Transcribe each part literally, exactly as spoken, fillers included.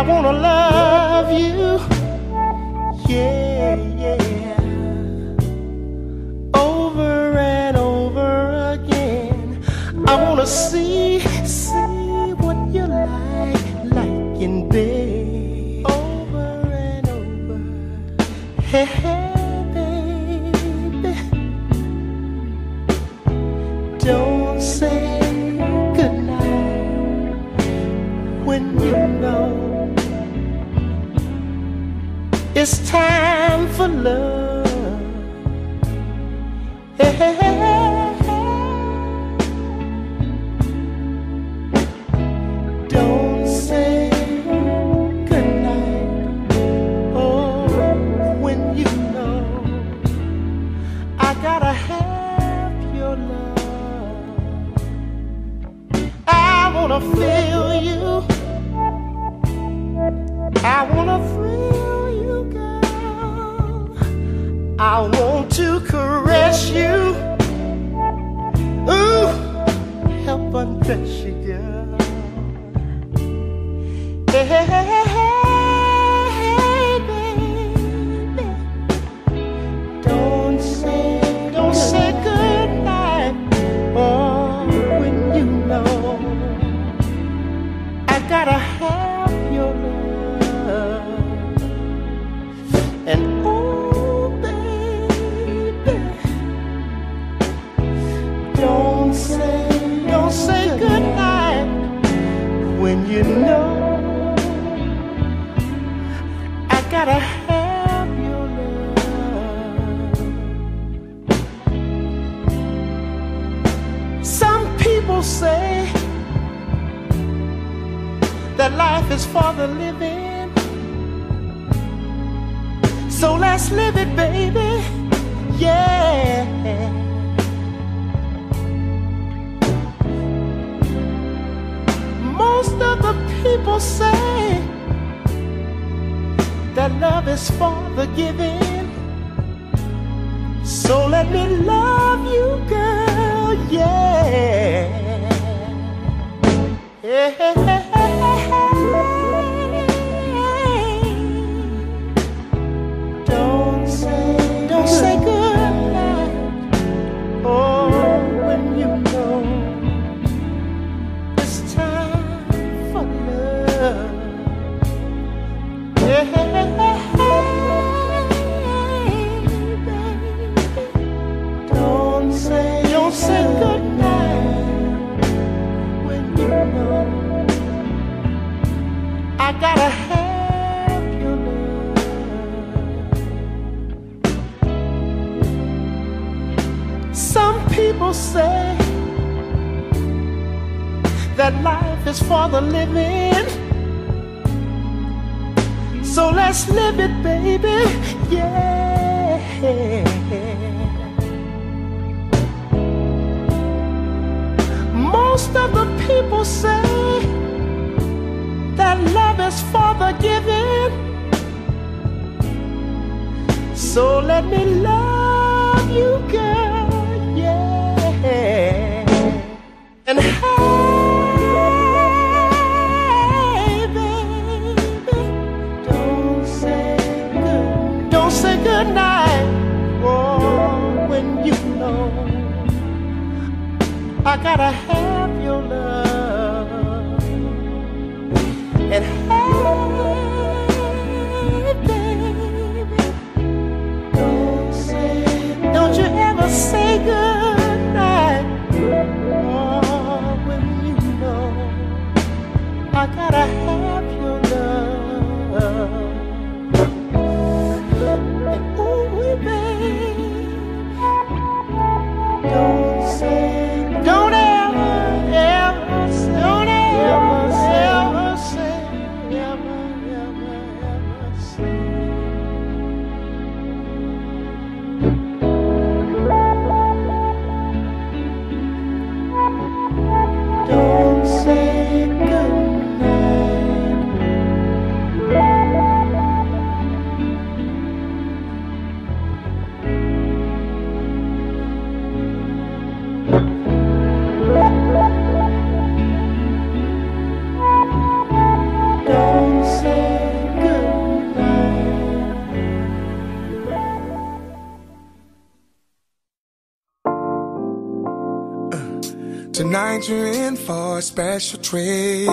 wanna love you, yeah, yeah, over and over again. I wanna see, see what you like, like in bed, over and over. Hey, hey, baby, don't say goodnight when you know it's time for love. Hey, hey, hey, hey. Don't say goodnight, oh, when you know I gotta have your love. I wanna feel you, I wanna thrill you, girl. I want to caress you, ooh, help undress you, girl. Hey, hey, hey, hey, baby, don't say, don't say goodnight, oh, when you know I gotta have your love. And oh, baby, don't say, don't say goodnight when you know I gotta have your love. Some people say that life is for the living, so let's live it, baby, yeah. Most of the people say that love is for the giving, so let me love you, girl, yeah. Yeah. Don't say, don't say goodnight, oh, when you know it's time for love. Yeah, baby, don't say, don't say goodnight when you know I gotta have your love. Some people say that life is for the living, so let's live it, baby, yeah. Most of the people say that love is for the giving, so let me love you, girl, yeah. And hey, baby, don't say good, don't say goodnight, oh, when you know I gotta have your love. And hey, baby, don't say, don't you ever say goodnight, oh, when you know I gotta have your love. And ooh, baby, don't say, don't ever, ever, don't ever, ever say, ever, ever, ever say. Don't say goodnight. Don't say Tonight you're in for a special treat.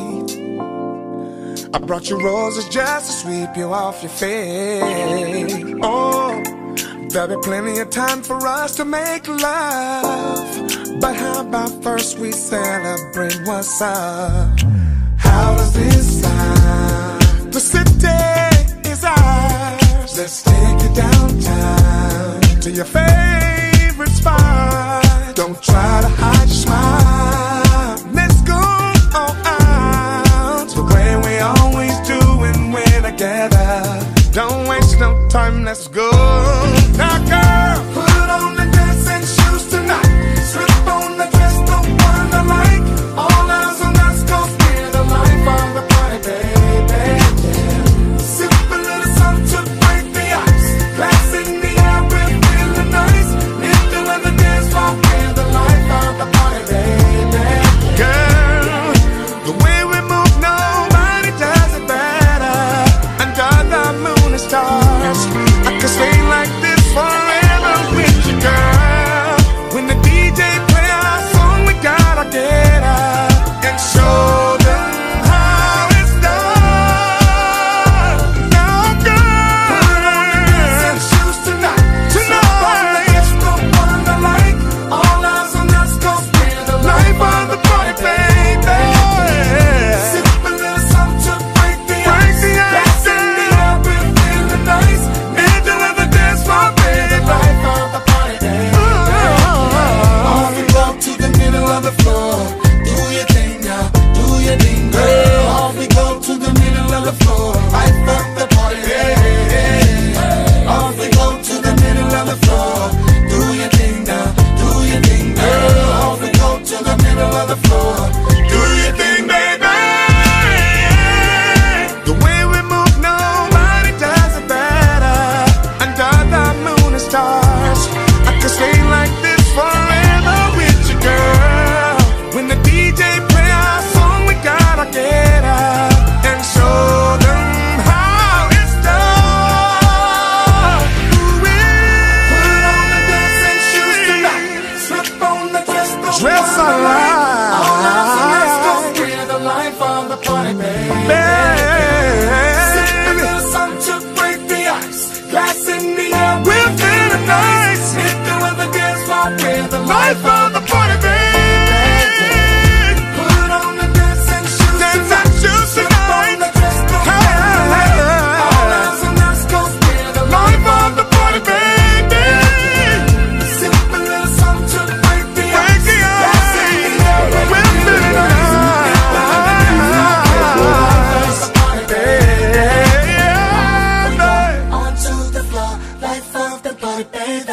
I brought you roses just to sweep you off your feet. Oh, there'll be plenty of time for us to make love, but how about first we celebrate what's up? How does this sound? The city is ours. Let's take it downtown to your favorite spot. Don't try to hide your smile. Let's go all out the way we always do when we're together. Don't waste no time, let's go. Now girl, put on the dancing shoes tonight. Slip on the dress, the one I like. All eyes on us, cause we're the life of the party, baby. Yeah. Sip a little something to break the ice. Glass in the air, we're feeling nice. Lift the weather, dance floor, we're the life of the party, baby. Girl, the way we move, nobody does it better. Under the moon and stars, I could stay like this forever with you, girl. When the D J play our song, we gotta get up and show them how it's done. Now, girl, put on the dancing shoes tonight. Tonight, it's the one I like. All eyes on us, cause we're the life of the party, baby. Sip a little something to break the ice. Glass in the air, we're feeling nice. Middle of the dance floor, baby. Life of the party, baby. Off we go to the middle of the floor. Do your thing now, do your thing, girl. Off we go to the middle of the floor. Life of the party, baby. Off we go to the middle of the floor. Do your thing now, do your thing, girl. Off we go to the middle of the floor. Do your thing, baby. The way we move, nobody does it better. Under the moon and stars, I could stay like this forever with you, girl. When the D J play our song, we gotta get up and show them how it's done. Ooh-wee. Put on the dancing shoes tonight. Slip on the dress, the dress I like. All eyes on us, cause we're the life of the party, baby. Sip a little something to break the ice. Glass in the air, we're feeling nice. Hit the weather, dance floor, we're the life of the party, baby. Put on the dancing shoes tonight. Slip on the dress, the one I like. All eyes on us, cause we're the life of the party, baby. Sip a little something to break the ice. Glass in the air, we're feeling nice. Onto the floor, life of the party, baby.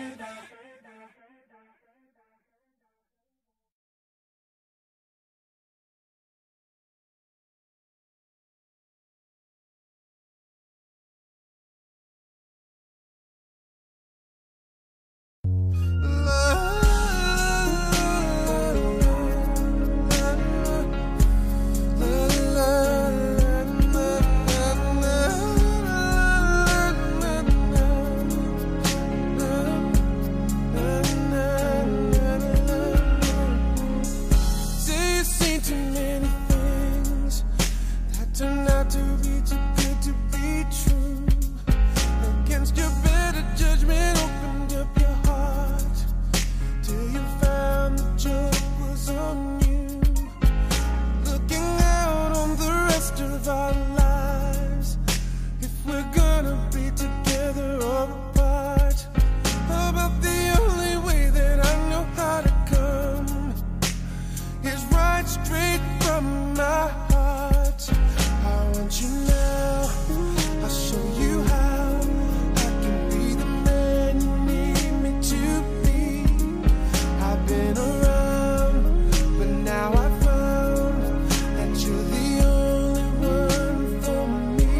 Say you've seen too many things that turn out to be too good to be true. Against your better judgment, opened up your heart till you found the joke was on you. Looking out on the rest of our lives, if we're gonna be together or apart, about the only way that I know how to come is right straight from my heart. I want you now, I'll show you how I can be the man you need me to be. I've been around, but now I found that you're the only one for me.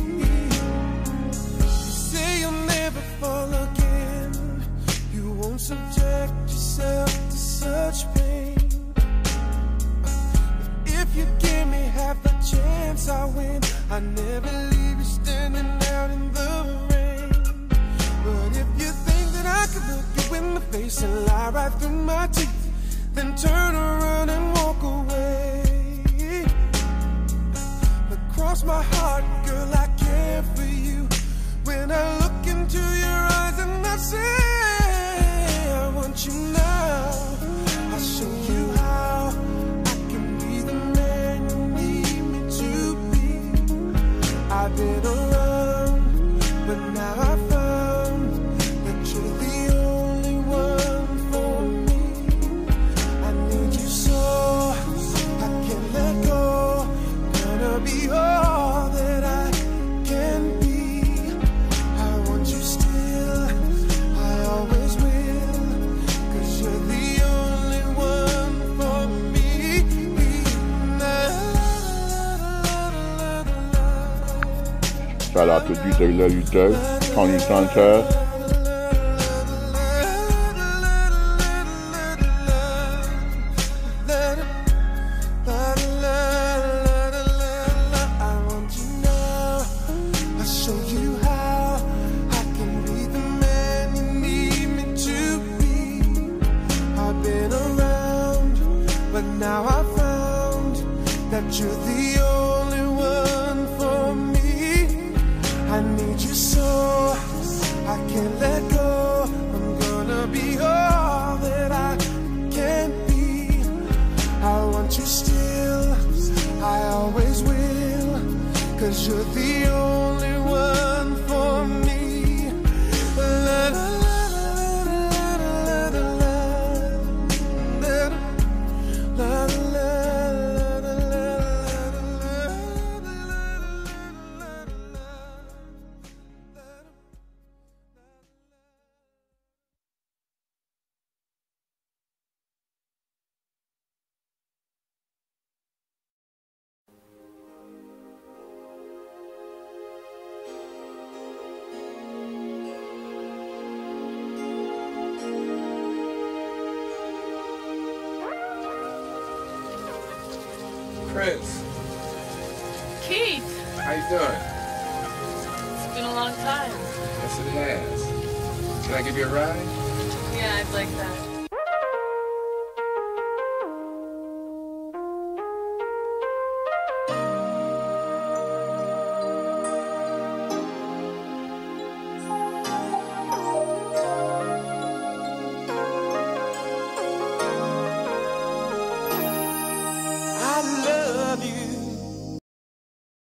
You say you'll never fall again, you won't subject yourself to such pain. If you give me half a chance, I win. I never leave you standing out in the rain. But if you think that I could look you in the face and lie right through my teeth, then then turn around and walk away. But cross my heart, girl, I care for you. When I look into your eyes and I say I want you now, I'll show you how I can be the man you need me to be. I've been around, but now I found that you're the only one for me. I need you so I can't let go. Gonna be all that I can be. I want you still, I always will, 'cause you're the only one for me. Shout out to D J Lady J, Tony Sanchez. Now I found that you're the only one for me. I need you so I can't let go. I'm gonna be all that I can be. I want you still, I always will, 'cause you're the only one for me. La, la, la. Prince, Keith, how you doing? it's been a long time. Yes, it has. Can I give you a ride? Yeah, I'd like that.